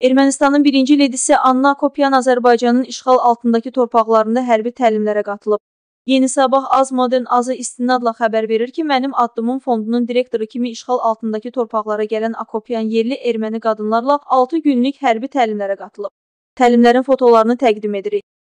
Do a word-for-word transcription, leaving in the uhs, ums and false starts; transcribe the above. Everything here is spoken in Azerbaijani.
Ermənistanın birinci ledisi Anna Akopyan Azərbaycanın işğal altındakı torpaqlarında hərbi təlimlərə qatılıb. Yeni Sabah Az Modern Azı istinadla xəbər verir ki, Mənim Addımım fondunun direktoru kimi işğal altındakı torpaqlara gələn Akopyan yerli erməni qadınlarla altı günlük hərbi təlimlərə qatılıb. Təlimlərin fotolarını təqdim edirik.